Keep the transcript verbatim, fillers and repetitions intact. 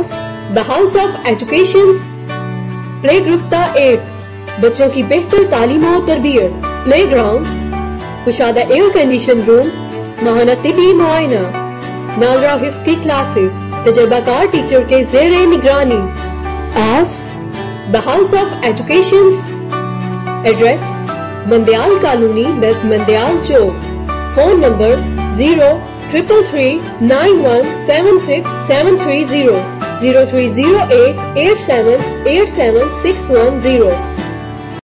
as the House of Education, play group ता eight, बच्चों की बेहतर तालीम और तरबियत, प्ले ग्राउंड, कुशादा एयर कंडीशन रूम, माहाना तिबी मुआयना, नाजरा हिफ्स की क्लासेस, तजर्बाकार टीचर के ज़ेरे निगरानी। as the House of Education, address Mandiyal colony, west Mandiyal Chowk, phone number zero triple three nine one seven six seven three zero, zero three zero eight eight seven eight seven six one zero.